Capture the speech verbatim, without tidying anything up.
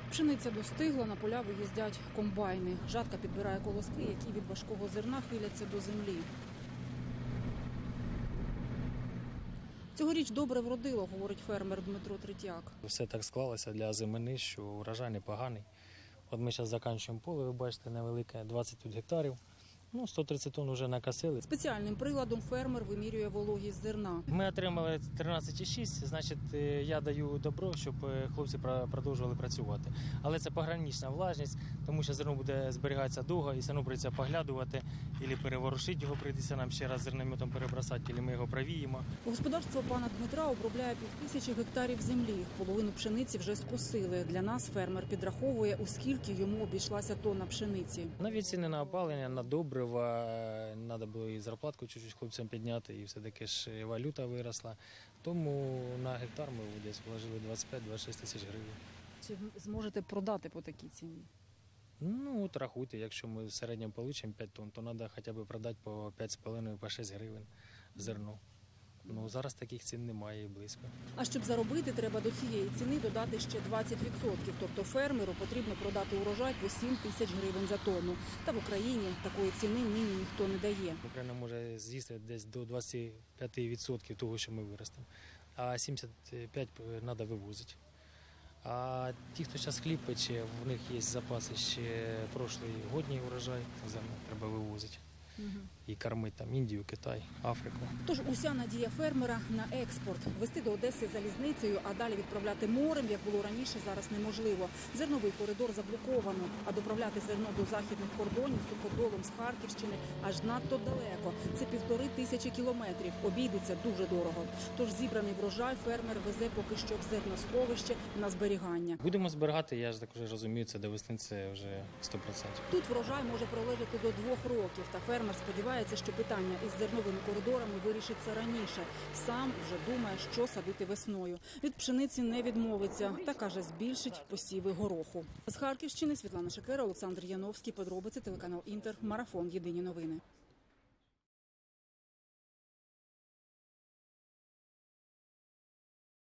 Пшениця достигла, на поля виїздять комбайни. Жатка підбирає колоски, які від важкого зерна хиляться до землі. Цьогоріч добре вродило, говорить фермер Дмитро Третяк. Все так склалося для зимини, що урожай непоганий. От ми зараз закінчуємо поле, ви бачите, невелике, двадцять тут гектарів. Ну, сто тридцять тонн вже накосили. Спеціальним приладом фермер вимірює вологість зерна. Ми отримали тринадцять цілих шість десятих, значить, я даю добро, щоб хлопці продовжували працювати. Але це погранична влажність, тому що зерно буде зберігатися довго, і все одно прийдеться поглядувати, або переворушити його, прийдеться нам ще раз зернометом перебросати, або ми його провіємо. Господарство пана Дмитра обробляє півтисячі гектарів землі. Половину пшениці вже скосили. Для нас фермер підраховує, у скільки йому обійшлася тонна пшениці. Навіть ціни на опалення, на добре, треба було і зарплатку чуть-чуть хлопцям підняти, і все-таки ж валюта виросла. Тому на гектар ми десь вложили двадцять п'ять - двадцять шість тисяч гривень. Чи зможете продати по такій ціні? Ну, от рахуйте, якщо ми в середньому отримаємо п'ять тонн, то треба хоча б продати по п'ять з половиною - по шість гривень зерно. Ну, зараз таких цін немає і близько. А щоб заробити, треба до цієї ціни додати ще двадцять відсотків. Тобто фермеру потрібно продати урожай по сім тисяч гривень за тонну. Та в Україні такої ціни нині ніхто не дає. Україна може з'їсти десь до двадцяти п'яти відсотків того, що ми виростемо. А сімдесят п'ять відсотків треба вивозити. А ті, хто зараз хліб пече, в них є запаси ще прошлий годній урожай, зерно треба вивозити. Угу. І кормити там Індію, Китай, Африку. Тож уся надія фермера на експорт. Везти до Одеси залізницею, а далі відправляти морем, як було раніше, зараз неможливо. Зерновий коридор заблоковано, а доправляти зерно до західних кордонів суходолом з Харківщини аж надто далеко. Це півтори тисячі кілометрів. Обійдеться дуже дорого. Тож зібраний врожай фермер везе поки що в зерносховище на зберігання. Будемо зберігати, я ж так вже розумію, це до весни це вже сто відсотків. Тут врожай може пролежати до двох років, та фермер сподівається, що питання із зерновими коридорами вирішиться раніше. Сам вже думає, що садити весною. Від пшениці не відмовиться та, каже, збільшить посіви гороху. З Харківщини Світлана Шекера, Олександр Яновський. Подробиці, телеканал Інтер. Марафон. Єдині новини.